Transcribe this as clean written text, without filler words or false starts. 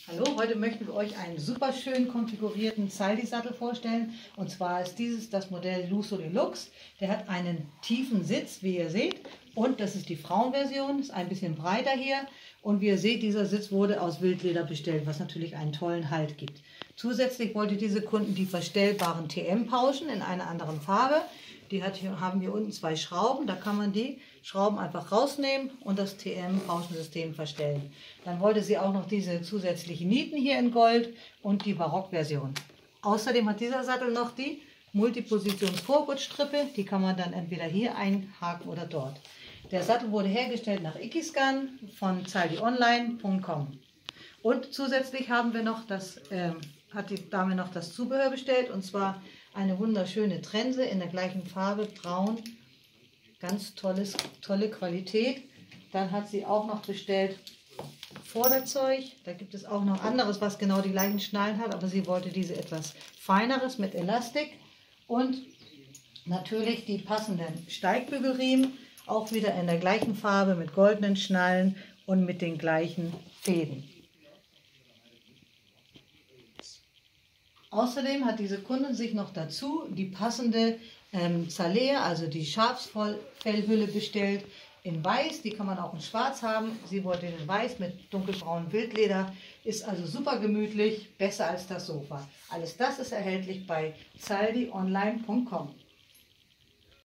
Hallo, heute möchten wir euch einen super schön konfigurierten Zaldi-Sattel vorstellen. Und zwar ist dieses das Modell Lusso Deluxe. Der hat einen tiefen Sitz, wie ihr seht. Und das ist die Frauenversion, ist ein bisschen breiter hier. Und wie ihr seht, dieser Sitz wurde aus Wildleder bestellt, was natürlich einen tollen Halt gibt. Zusätzlich wollte diese Kunden die verstellbaren TM-Pauschen in einer anderen Farbe. Haben hier unten zwei Schrauben, da kann man die Schrauben einfach rausnehmen und das TM-Pauschensystem verstellen. Dann wollte sie auch noch diese zusätzlichen Nieten hier in Gold und die Barockversion. Außerdem hat dieser Sattel noch die Multipositions-Vorgurtstrippe, die kann man dann entweder hier einhaken oder dort. Der Sattel wurde hergestellt nach Ikiscan von zaldionline.com. Und zusätzlich haben wir noch hat die Dame noch das Zubehör bestellt, und zwar eine wunderschöne Trense in der gleichen Farbe, braun, ganz tolle Qualität. Dann hat sie auch noch bestellt Vorderzeug, da gibt es auch noch anderes, was genau die gleichen Schnallen hat, aber sie wollte diese etwas feineres mit Elastik. Und natürlich die passenden Steigbügelriemen, auch wieder in der gleichen Farbe mit goldenen Schnallen und mit den gleichen Fäden. Außerdem hat diese Kundin sich noch dazu die passende Zalea, also die Schafsfellhülle, bestellt in Weiß. Die kann man auch in Schwarz haben. Sie wollte den in Weiß mit dunkelbraunem Wildleder. Ist also super gemütlich, besser als das Sofa. Alles das ist erhältlich bei zaldionline.com.